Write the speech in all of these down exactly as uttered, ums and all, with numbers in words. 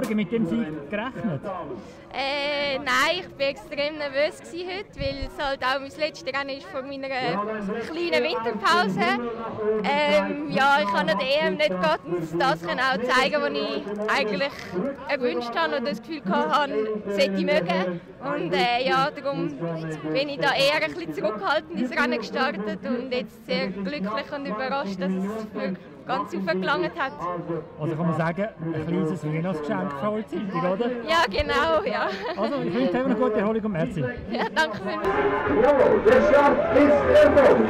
Kollegen mit dem Sieg gerechnet? Äh, nein, ich war extrem nervös heute, weil es halt auch mein letztes Rennen ist vor meiner kleinen Winterpause. Ähm, ja, ich kann an der E M nicht ganz das können auch zeigen, was ich eigentlich erwünscht habe und das Gefühl hatte, sollte ich mögen. Und äh, ja, darum bin ich da eher ein bisschen zurückhaltend ins Rennen gestartet und jetzt sehr glücklich und überrascht, dass es für ganz aufgelangt hat. Also kann man sagen, ein kleines Weihnachtsgeschenk für eure Zeitung, oder? Ja, genau, ja. Also, ich wünsche dir eine gute Erholung und merci. Ja, danke vielmals. Jawohl, der Start ist erfolgt.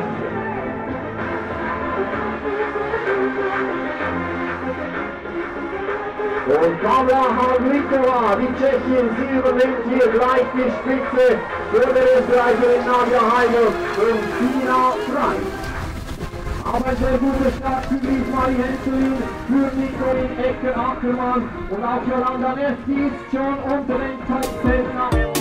Und Paula Havlikova, die Tschechin, sie übernimmt hier gleich die Spitze für die Österreicherin Nadja Heidel und Sina Frei. Aber ein sehr guter Start für Ismail Henselin, für Nicole EGGER-ACHERMANN und auch Jolanda Neski ist schon unter den Top zehn.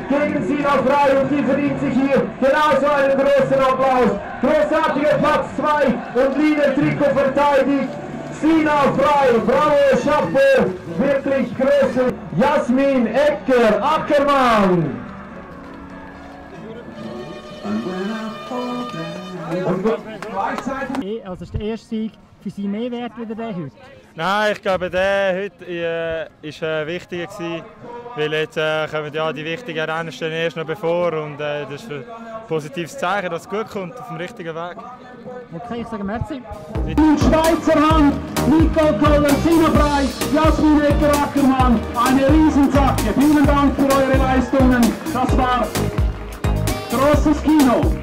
gegen Sina Frei und die verdient sich hier genauso einen großen Applaus. Großartiger Platz zwei und Leader-Trikot verteidigt Sina Frei. Bravo, Chapeau, wirklich große Jasmin, EGGER-ACHERMANN. Und gleichzeitig... Also ist der erste Sieg für Sie mehr wert wie der heute? Nein, ich glaube, der heute äh, ist äh, wichtiger gewesen, weil jetzt äh, kommen ja die wichtigen Rennen stehen erst noch bevor und äh, das ist ein positives Zeichen, dass es gut kommt, auf dem richtigen Weg. Okay, ich sage merci. In Schweizer Hand, Nicole, KOLLER Sina Frei, Jasmin, EGGER-ACHERMANN, eine Riesensacke. Vielen Dank für eure Leistungen. Das war großes Kino.